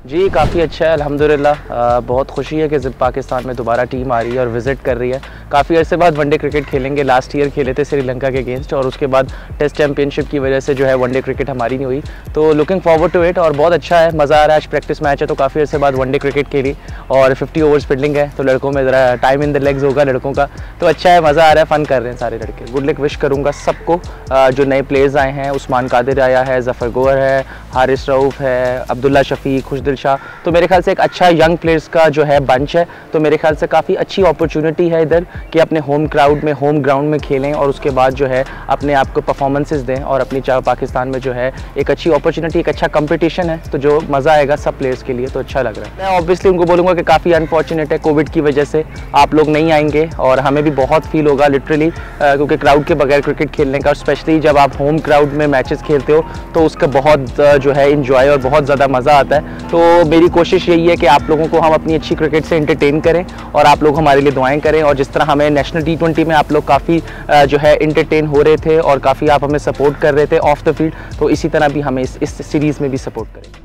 जी काफ़ी अच्छा है अल्हम्दुलिल्लाह। बहुत खुशी है कि ज़िप पाकिस्तान में दोबारा टीम आ रही है और विज़िट कर रही है। काफ़ी अरसे बाद वनडे क्रिकेट खेलेंगे। लास्ट ईयर खेले थे श्रीलंका के अगेंस्ट और उसके बाद टेस्ट चैंपियनशिप की वजह से जो है वनडे क्रिकेट हमारी नहीं हुई। तो लुकिंग फॉरवर्ड टू इट और बहुत अच्छा है, मज़ा आ रहा है। आज प्रैक्टिस मैच है तो काफ़ी अरसे बाद वनडे क्रिकेट खेली और 50 ओवर्स फील्डिंग है तो लड़कों में ज़रा टाइम इन द लेग्स होगा लड़कों का, तो अच्छा है, मज़ा आ रहा है, फ़न कर रहे हैं सारे लड़के। गुड लक विश करूँगा सबको। जो नए प्लेयर्स आए हैं, उस्मान कादिर आया है, ज़फ़र गोहर है, हारिस रऊफ़ है, अब्दुल्ला शफीक, खुशदिल शाह, तो मेरे ख्याल से एक अच्छा यंग प्लेयर्स का जो है बंच है। तो मेरे ख्याल से काफ़ी अच्छी अपॉर्चुनिटी है इधर कि अपने होम क्राउड में, होम ग्राउंड में खेलें और उसके बाद जो है अपने आप को परफॉर्मेंसेस दें और अपनी पाकिस्तान में जो है एक अच्छी अपॉर्चुनिटी, एक अच्छा कंपटीशन है, तो जो मज़ा आएगा सब प्लेयर्स के लिए, तो अच्छा लग रहा है। मैं ऑब्वियसली उनको बोलूँगा कि काफ़ी अनफॉर्चुनेट है, कोविड की वजह से आप लोग नहीं आएंगे और हमें भी बहुत फील होगा लिटरली, क्योंकि क्राउड के बगैर क्रिकेट खेलने का, स्पेशली जब आप होम क्राउड में मैचेस खेलते हो तो उसका बहुत जो है इंजॉय और बहुत ज़्यादा मज़ा आता है। तो मेरी कोशिश यही है कि आप लोगों को हम अपनी अच्छी क्रिकेट से एंटरटेन करें और आप लोग हमारे लिए दुआएं करें। और जिस तरह हमें नेशनल T20 में आप लोग काफ़ी जो है एंटरटेन हो रहे थे और काफ़ी आप हमें सपोर्ट कर रहे थे ऑफ द फील्ड, तो इसी तरह भी हमें इस सीरीज़ में भी सपोर्ट करें।